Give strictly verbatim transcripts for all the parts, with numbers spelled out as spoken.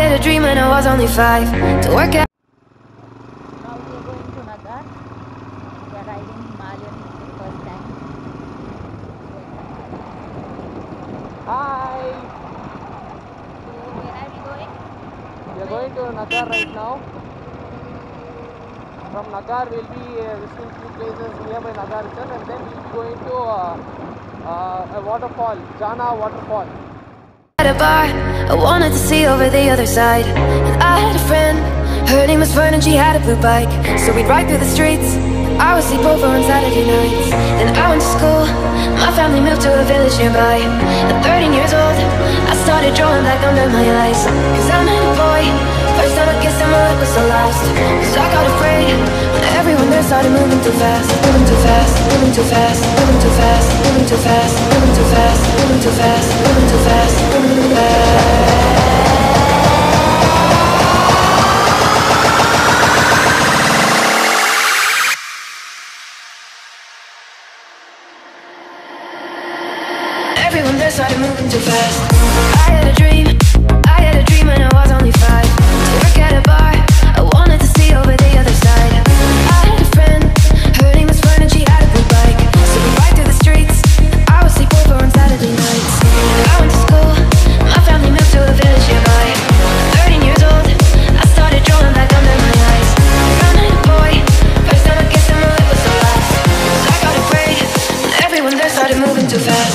had a dream when I was only five to work out. Now we are going to Nagar. We are riding Himalayan for the first time. Hi! So where are we going? We are going to Nagar right now. From Nagar we'll be uh, visiting few places nearby Nagar itself, and then we'll be going to uh, uh, a waterfall, Jana waterfall. At a bar, I wanted to see over the other side. And I had a friend, her name was Fern, and she had a blue bike. So we'd ride through the streets. I would sleep over on Saturday nights. Then I went to school, my family moved to a village nearby. At thirteen years old, I started drawing black under my eyes. Cause I'm a boy, first time I kissed him, my lip was so lost. Cause I got afraid when everyone there started moving too fast. Moving too fast, moving too fast, moving too fast, moving too fast, moving too fast, moving too fast, moving too fast, moving too fast. Everyone there started moving too fast. I had a dream, I had a dream when I was only five. To work at a bar, I wanted to see over the other side. I had a friend, her name was Fern, and she had a blue bike. So we ride through the streets, I would sleep over on Saturday nights. I went to school, my family moved to a village nearby. thirteen years old, I started drawing black under my eyes. I'm a boy, first time I kissed him, my lip was so lost. I got afraid when everyone there started moving too fast.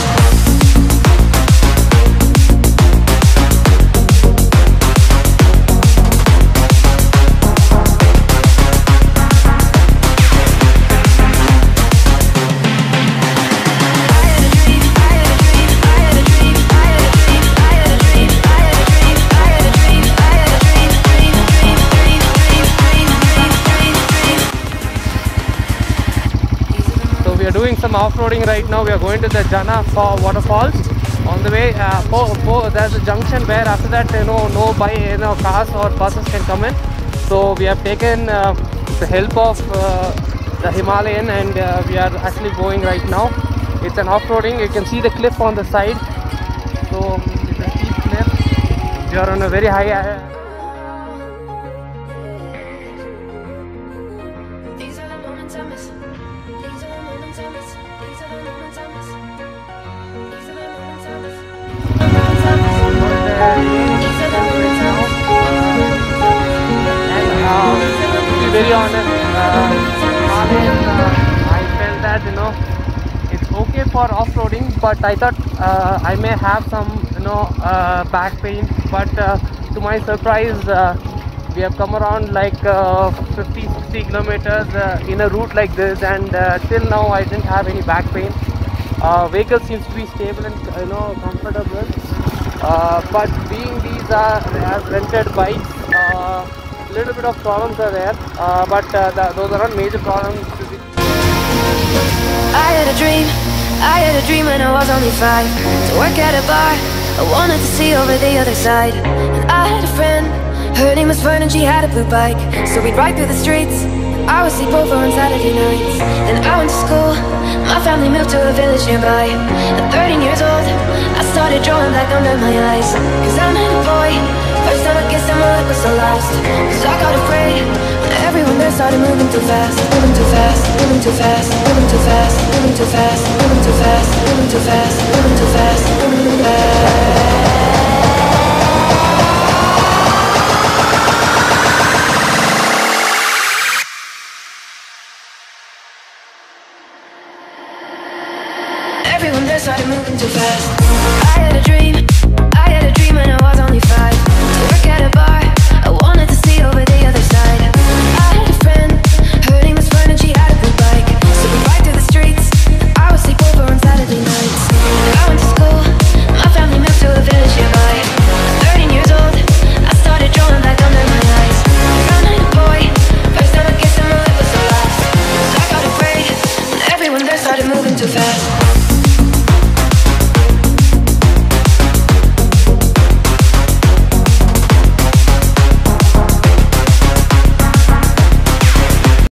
We are doing some off-roading right now. We are going to the Jana waterfalls. On the way, uh, po, po, there's a junction where after that, you know, no by you know cars or buses can come in. So we have taken uh, the help of uh, the Himalayan, and uh, we are actually going right now. It's an off-roading. You can see the cliff on the side. So it's a steep cliff. We are on a very high. Uh, These are the moments I miss. These are the moments I miss. These are the moments I miss. These are the moments I miss. These are the moments I miss. These are the moments I miss. And uh, to be very honest, uh, Himalayan, uh, I felt that you know it's okay for off-roading, but I thought uh, I may have some you know uh, back pain. But uh, to my surprise, uh, we have come around like uh, fifty sixty kilometers uh, in a route like this, and uh, till now I didn't have any back pain. Uh, vehicle seems to be stable and you know comfortable, uh, but being these are as rented bikes, uh, little bit of problems are there, uh, but uh, the, those are not major problems to be. I had a dream, I had a dream when I was only five. To work at a bar, I wanted to see over the other side. And I had a friend, her name was Fern, and she had a blue bike. So we'd ride through the streets, I would sleep over on Saturday nights. Then I went to school, my family moved to a village nearby. At thirteen years old, I started drawing black under my eyes. Cause I'm a boy, first time I kissed him, my lip was so lost. Cause I got afraid when everyone there started moving too fast. Moving too fast, moving too fast, moving too fast, moving too fast, moving too fast, moving too fast, moving too fast, moving too fast. Everyone there started moving too fast. I had a dream, I had a dream when I was only five. To work at a bar, I wanted to see over the other side. I had a friend, her name was Fern, and she had a blue bike. So we ride through the streets, I would sleep over on Saturday nights. I went to school, my family moved to a village nearby. thirteen years old, I started drawing black under my eyes. I'm a boy, first time I kissed him, my lip was so lost. I got afraid when everyone there started moving too fast.